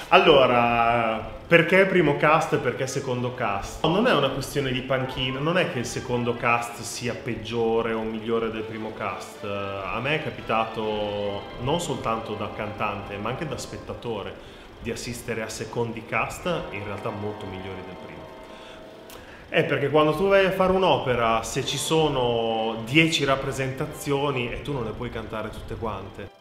Allora, perché primo cast e perché secondo cast? Non è una questione di panchina, non è che il secondo cast sia peggiore o migliore del primo cast. A me è capitato non soltanto da cantante, ma anche da spettatore di assistere a secondi cast in realtà molto migliori del primo. Perché quando tu vai a fare un'opera, se ci sono 10 rappresentazioni e tu non le puoi cantare tutte quante.